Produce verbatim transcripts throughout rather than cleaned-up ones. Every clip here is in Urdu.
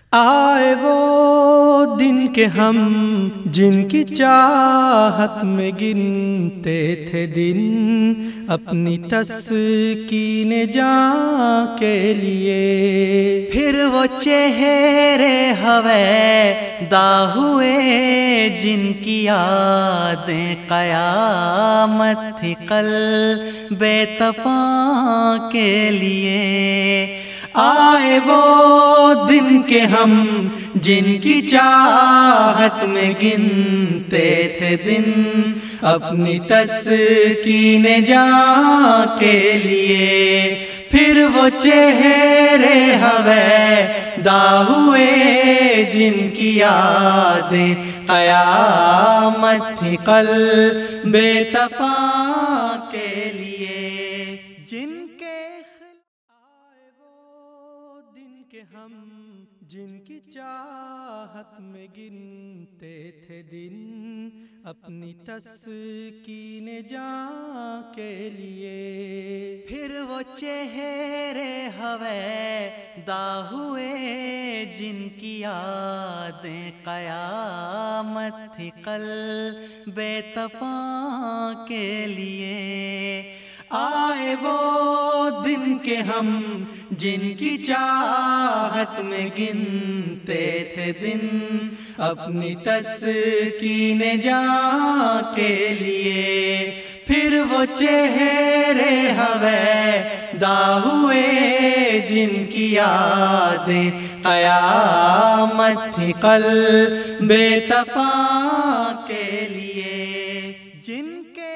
آئے وہ دن کہ ہم جن کی چاہت میں گنتے تھے دن اپنی تسکین جاں کے لیے، پھر وہ چہرے ہویدا ہوئے جن کی یادیں قیامت تھی قلب تپاں کے لیے۔ آئے وہ دن کہ ہم جن کی چاہت میں گنتے تھے دن اپنی تسکین جاں کے لیے، پھر وہ چہرے ہویدا ہوئے جن کی یادیں قیامت تھی قلب تپاں کے لیے، جن کے کہ ہم جن کی چاہت میں گنتے تھے دن اپنی تسکین جاں کے لیے، پھر وہ چہرے ہویدا ہوئے جن کی یادیں قیامت تھی قلب تپاں کے لیے۔ آئے وہ دن کہ ہم جن کی چاہت میں گنتے تھے دن اپنی تسکین جاں کے لیے، پھر وہ چہرے ہویدا ہوئے جن کی یادیں قیامت تھی قلب تپاں کے لیے، جن کے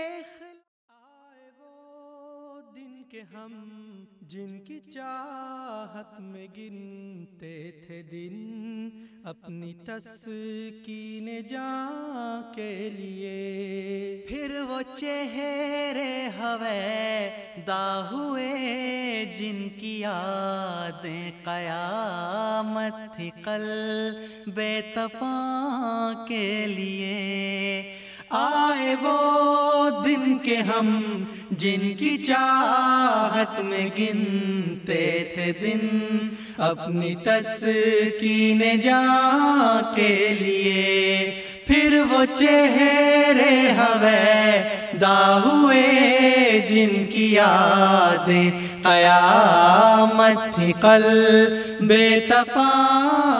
کہ ہم جن کی چاہت میں گنتے تھے دن اپنی تسکین جاں کے لیے، پھر وہ چہرے ہویدا ہوئے جن کی یادیں قیامت تھی قلب تپاں کے لیے۔ آئے وہ دن کہ ہم جن کی چاہت میں گنتے تھے دن اپنی تسکین جاں کے لیے، پھر وہ چہرے ہویدا ہوئے جن کی یادیں قیامت تھی قلب تپاں